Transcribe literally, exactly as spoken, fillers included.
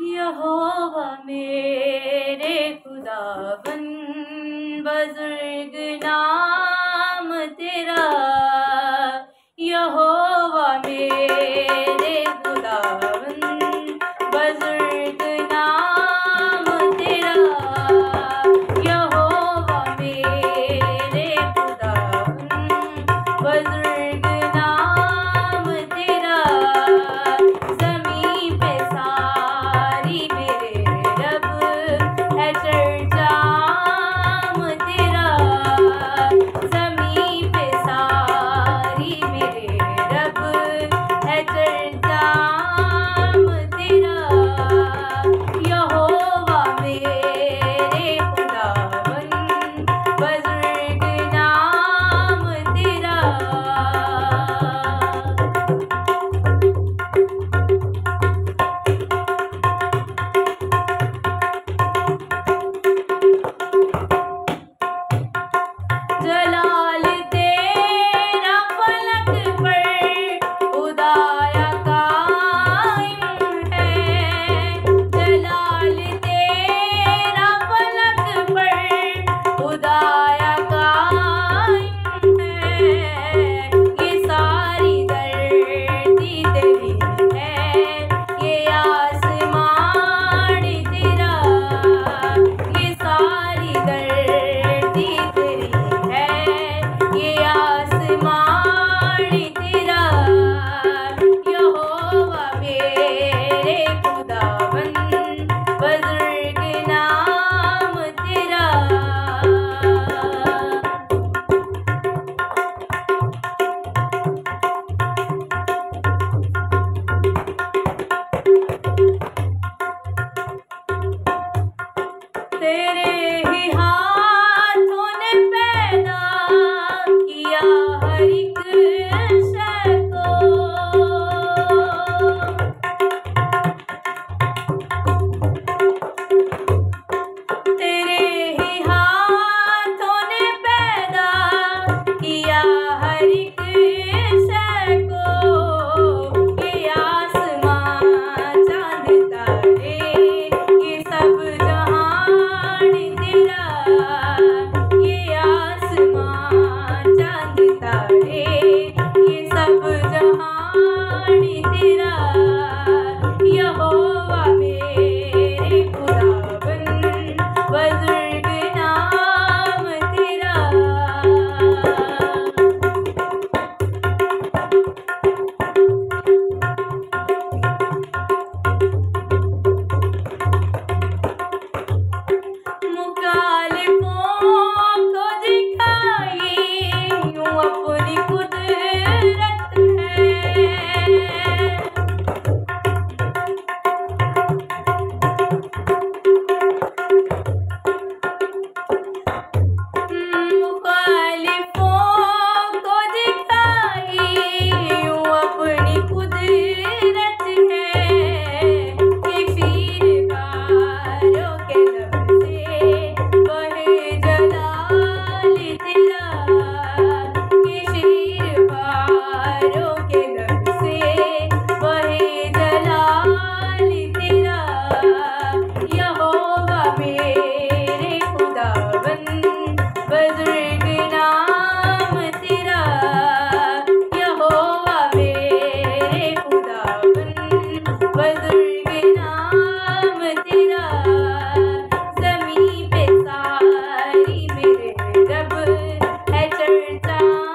यहोवा मेरे खुदावन बुजुर्ग नाम तेरा। यहोवा मेरे खुदावन बुजुर्ग नाम तेरा। यहोवा मेरे खुदावन बुजुर्ग नाम तेरा। ज़मीं पे सारी मेरे रब है चर्चाम तेरा। ज़मीं पे सारी मेरे रब है चर्चाम तेरा। यहोवा मेरे खुदावन बुजुर्ग नाम तेरा। जलाल तेरा फलक पर खुदाया कायम है। जलाल तेरा फलक पर खुदाया कायम है। ये सारी धरती तेरी है, ये आसमान तेरा। ये सारी धरती तेरी है, ये आसमान तेरा। यहोवा मेरे खुदावन बुजुर्ग नाम तेरा। तेरे ही हाथों ने पैदा किया हर एक शय को। तेरे ही हाथों ने पैदा किया हर एक शय को। ये आसमां चांद तारे, ये सब जहान तेरा। ये आसमां चांद तारे, ये सब जहान तेरा। यहोवा मेरे खुदावन बुजुर्ग नाम तेरा। मुखालिफों को दिखाई यूं अपनी कुदरत है। मुखालिफों को दिखाई यूं अपनी कुदरत है। ये फिरकारों के लब से बहे जलाल तेरा। ये फिरकारों के लब से बहे जलाल तेरा। यहोवा मेरे खुदावन बुजुर्ग नाम तेरा। यहोवा मेरे खुदावन बुजुर्ग नाम तेरा। ज़मीं पे सारी मेरे रब है चर्चा